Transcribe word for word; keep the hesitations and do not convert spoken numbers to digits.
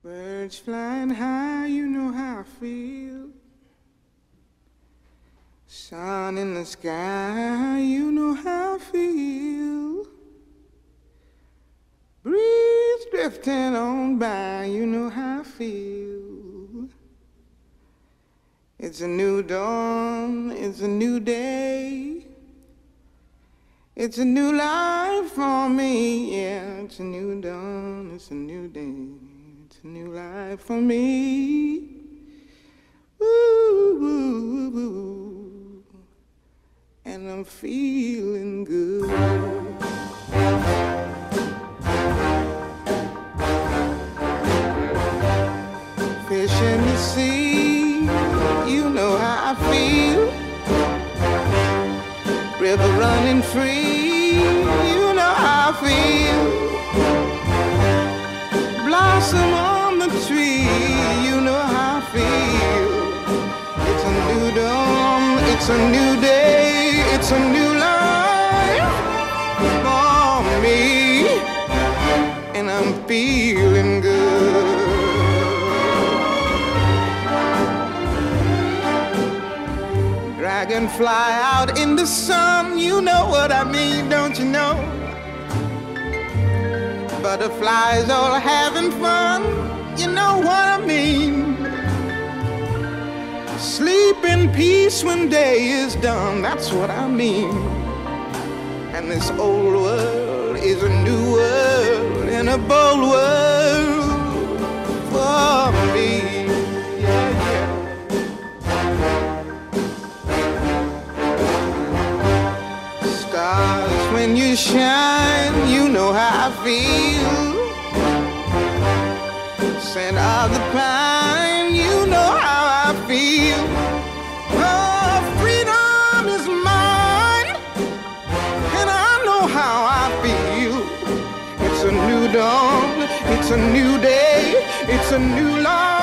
Birds flying high, you know how I feel. Sun in the sky, you know how I feel. Breeze drifting on by, you know how I feel. It's a new dawn, it's a new day. It's a new life for me, yeah. It's a new dawn, it's a new day. It's a new life for me. Woo, woo, woo, woo. And I'm feeling good. Fish in the sea, you know how I feel. River running free, you know how I feel. Blossom on the tree, you know how I feel. It's a new dawn, it's a new day, it's a new life for me, and I'm feeling good. Dragonfly out in the sun, you know what I mean, don't you know? Butterflies all having fun, you know what I mean. Sleep in peace when day is done, that's what I mean. And this old world is a new world and a bold world for me. Yeah, yeah. Stars, when you shine, you know how I feel. Scent of the pine, you know how I feel. Oh, freedom is mine, and I know how I feel. It's a new dawn, it's a new day, it's a new life.